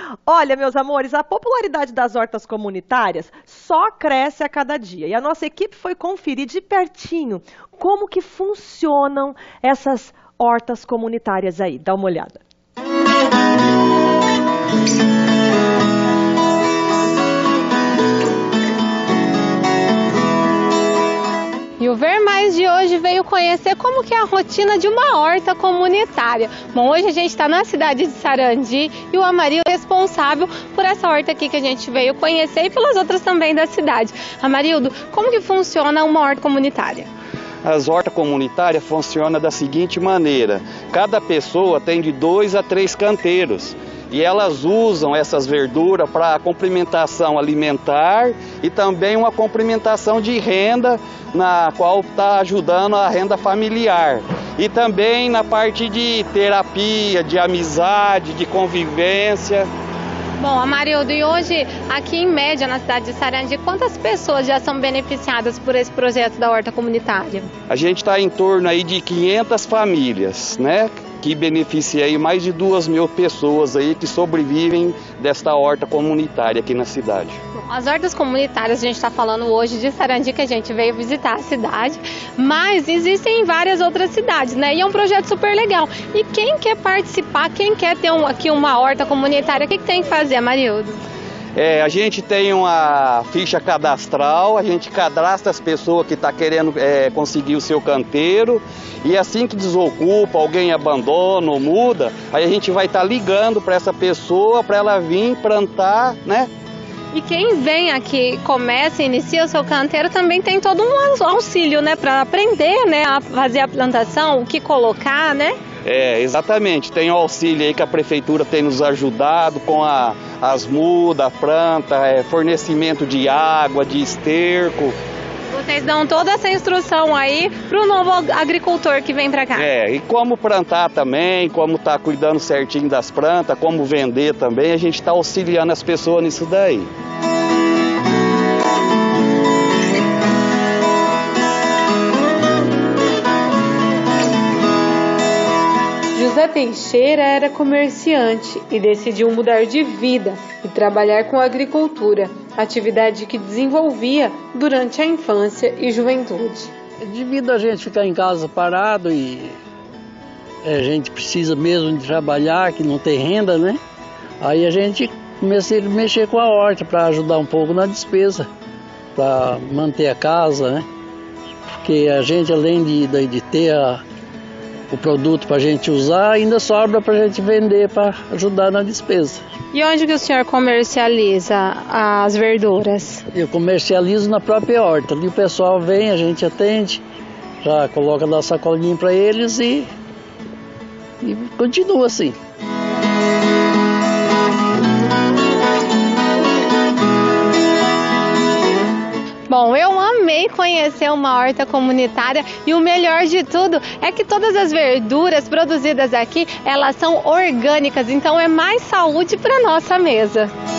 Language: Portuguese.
Olha, meus amores, a popularidade das hortas comunitárias só cresce a cada dia. E a nossa equipe foi conferir de pertinho como que funcionam essas hortas comunitárias aí. Dá uma olhada. E o Ver Mais de hoje veio conhecer como que é a rotina de uma horta comunitária. Bom, hoje a gente está na cidade de Sarandi e o Amarildo é responsável por essa horta aqui que a gente veio conhecer e pelas outras também da cidade. Amarildo, como que funciona uma horta comunitária? As hortas comunitárias funcionam da seguinte maneira: cada pessoa tem de 2 a 3 canteiros. E elas usam essas verduras para complementação alimentar e também uma complementação de renda, na qual está ajudando a renda familiar. E também na parte de terapia, de amizade, de convivência. Bom, Amarildo, e hoje aqui em média na cidade de Sarandi, quantas pessoas já são beneficiadas por esse projeto da horta comunitária? A gente está em torno aí de 500 famílias, né? Que beneficia aí mais de 2.000 pessoas aí que sobrevivem desta horta comunitária aqui na cidade. As hortas comunitárias, a gente está falando hoje de Sarandi, que a gente veio visitar a cidade, mas existem em várias outras cidades, né? E é um projeto super legal. E quem quer participar, quem quer ter aqui uma horta comunitária, o que tem que fazer, Amarildo? A gente tem uma ficha cadastral, a gente cadastra as pessoas que estão querendo conseguir o seu canteiro, e assim que desocupa, alguém abandona ou muda, aí a gente vai estar ligando para essa pessoa para ela vir plantar, né? E quem vem aqui, começa, inicia o seu canteiro, também tem todo um auxílio, né, para aprender, né, a fazer a plantação, o que colocar, né? Exatamente. Tem o auxílio aí que a prefeitura tem nos ajudado com as mudas, a planta, fornecimento de água, de esterco. Vocês dão toda essa instrução aí para o novo agricultor que vem para cá. E como plantar também, como tá cuidando certinho das plantas, como vender também, a gente está auxiliando as pessoas nisso daí. José Teixeira era comerciante e decidiu mudar de vida e trabalhar com a agricultura, atividade que desenvolvia durante a infância e juventude. Devido a gente ficar em casa parado e a gente precisa mesmo de trabalhar, que não tem renda, né? Aí a gente comecei a mexer com a horta para ajudar um pouco na despesa, para manter a casa, né? Porque a gente, além de ter o produto para a gente usar, ainda sobra para a gente vender para ajudar na despesa. E onde que o senhor comercializa as verduras? Eu comercializo na própria horta. Ali o pessoal vem, a gente atende, já coloca na sacolinha para eles e continua assim. Bom, eu amei conhecer uma horta comunitária e o melhor de tudo é que todas as verduras produzidas aqui, elas são orgânicas, então é mais saúde para nossa mesa.